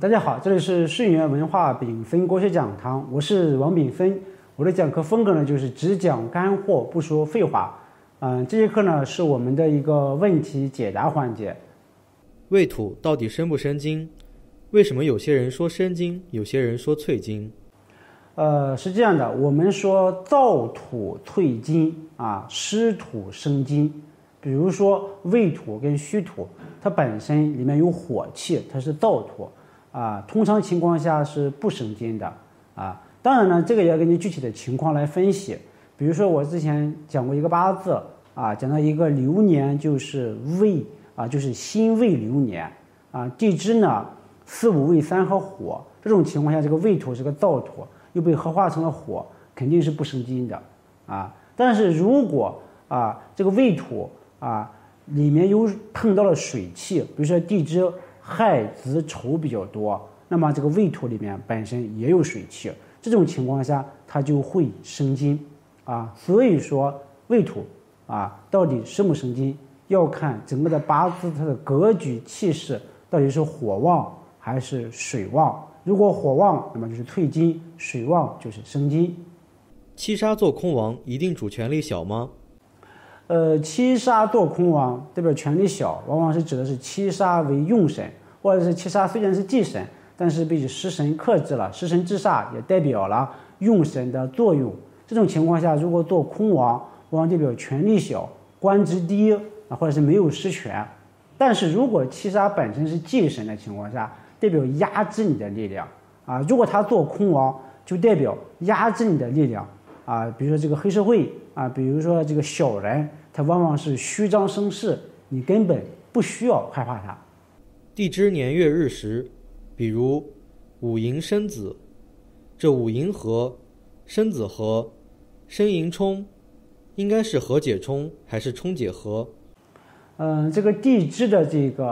大家好，这里是顺源文化丙分国学讲堂，我是王丙分。我的讲课风格呢，就是只讲干货，不说废话。这节课呢是我们的一个问题解答环节。 未土到底生不生金？为什么有些人说生金，有些人说淬金？ 是这样的，我们说燥土淬金啊，湿土生金。比如说未土跟戌土，它本身里面有火气，它是燥土啊，通常情况下是不生金的啊。当然呢，这个也要根据具体的情况来分析。比如说我之前讲过一个八字啊，讲到一个流年就是未啊，就是辛未流年啊，地支呢4、5未3合火，这种情况下，这个未土是个燥土，又被合化成了火，肯定是不生金的啊。但是如果这个未土里面又碰到了水气，比如说地支亥子丑比较多，那么这个未土里面本身也有水气，这种情况下它就会生金啊。所以说未土到底生不生金，要看整个的八字它的格局气势到底是火旺还是水旺。如果火旺，那么就是退金；水旺就是生金。 七杀做空王一定主权力小吗？ 七杀做空王代表权力小，往往是指的是七杀为用神，或者是七杀虽然是忌神，但是被食神克制了，食神制煞也代表了用神的作用。这种情况下，如果做空王，往往代表权力小，官职低或者是没有实权。但是如果七杀本身是忌神的情况下，代表压制你的力量如果他做空王，就代表压制你的力量比如说这个黑社会比如说这个小人，他往往是虚张声势，你根本不需要害怕他。 地支年月日时，比如午寅申子，这午寅合、申子合、申寅冲，应该是合解冲还是冲解合？ 这个地支的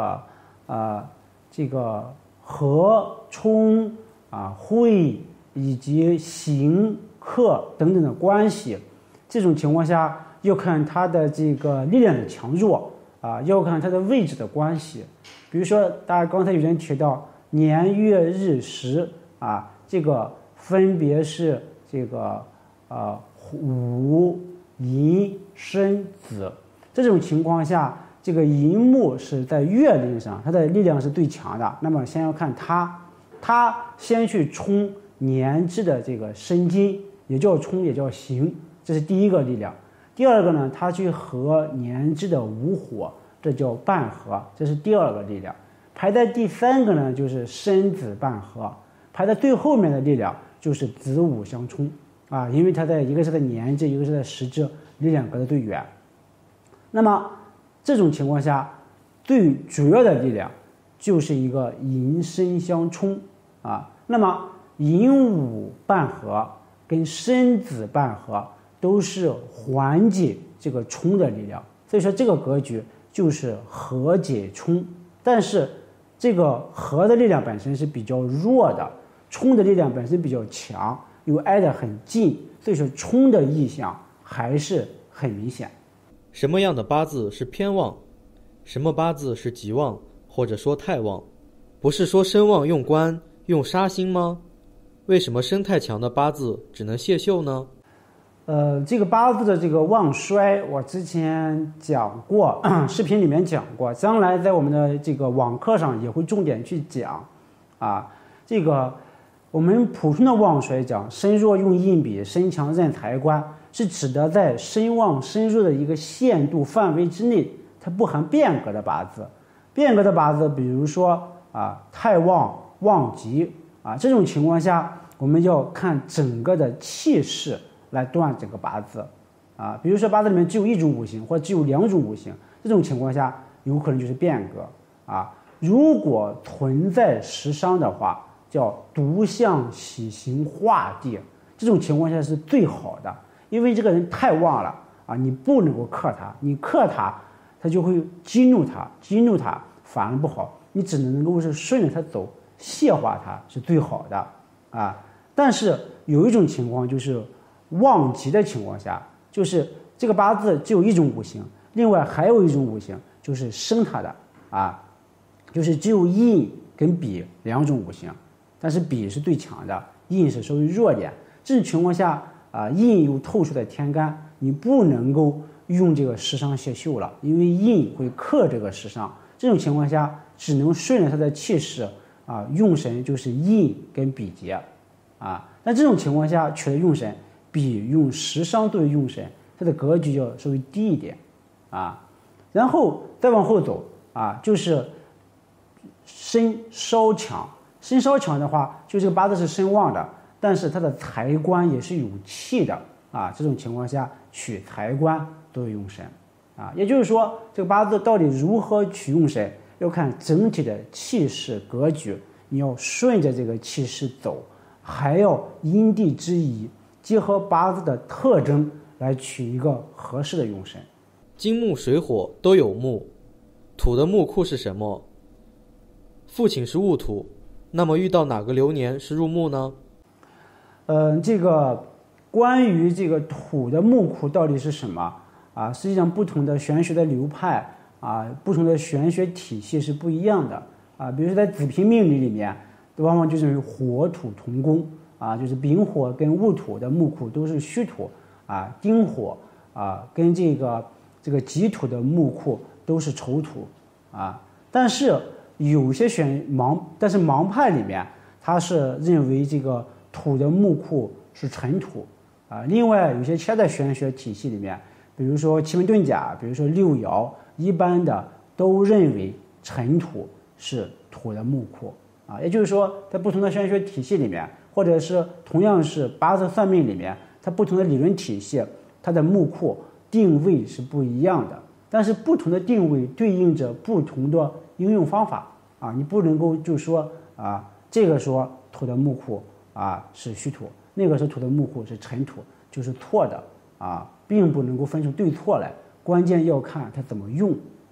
这个合、冲会以及刑、克等等的关系，这种情况下要看它的这个力量的强弱要看它的位置的关系。比如说大家刚才有人提到年月日时这个分别是这个午寅申子，这种情况下，这个寅木是在月令上，它的力量是最强的。那么先要看它先去冲年支的这个申金，也叫冲也叫刑，这是第一个力量。第二个呢，它去合年支的午火，这叫半合，这是第二个力量。排在第三个呢，就是申子半合，排在最后面的力量就是子午相冲因为它在一个是在年支，一个是在时支，力量隔得最远。那么这种情况下，最主要的力量就是一个寅申相冲那么寅午半合跟申子半合都是缓解这个冲的力量，所以说这个格局就是合解冲。但是这个合的力量本身是比较弱的，冲的力量本身比较强，又挨得很近，所以说冲的意象还是很明显。 什么样的八字是偏旺？什么八字是极旺，或者说太旺？不是说身旺用官用杀星吗？为什么身太强的八字只能泄秀呢？ 这个八字的这个旺衰，我之前讲过，视频里面讲过，将来在我们的这个网课上也会重点去讲这个我们普通的旺衰讲身弱用印比，身强任财官，是指的在身旺身弱的一个限度范围之内，它不含变革的八字。变革的八字，比如说太旺、旺极这种情况下，我们要看整个的气势来断整个八字比如说八字里面只有一种五行或只有2种五行，这种情况下有可能就是变革如果存在食伤的话，叫独相喜刑化地，这种情况下是最好的，因为这个人太旺了你不能够克他，你克他，他就会激怒他反而不好，你只能够是顺着他走，谢化他是最好的但是有一种情况就是旺极的情况下，就是这个八字只有一种五行，另外还有一种五行就是生他的就是只有印跟比两种五行，但是比是最强的，印是稍微弱点。这种情况下印有透出的天干，你不能够用这个食伤泄秀了，因为印会克这个食伤。这种情况下只能顺着它的气势用神就是印跟比劫那这种情况下取的用神比用食伤作为用神，它的格局要稍微低一点然后再往后走就是身稍强。身稍强的话，就这个八字是身旺的，但是它的财官也是有气的这种情况下取财官作为用神也就是说，这个八字到底如何取用神，要看整体的气势格局，你要顺着这个气势走，还要因地制宜，结合八字的特征来取一个合适的用神。 金木水火都有木，土的木库是什么？父亲是戊土，那么遇到哪个流年是入木呢？ 这个关于这个土的木库到底是什么实际上不同的玄学的流派不同的玄学体系是不一样的比如说在子平命理里面，往往就认为火土同宫就是丙火跟戊土的木库都是虚土丁火跟这个己土的木库都是丑土但是有些盲派里面他是认为这个土的木库是辰土另外有些其他的玄学体系里面，比如说奇门遁甲，比如说六爻，一般的都认为辰土是土的木库也就是说在不同的玄学体系里面，或者是同样是八字算命里面，它不同的理论体系，它的木库定位是不一样的，但是不同的定位对应着不同的应用方法你不能够就说这个说土的木库是虚土，那个说土的木库是辰土，就是错的并不能够分出对错来，关键要看它怎么用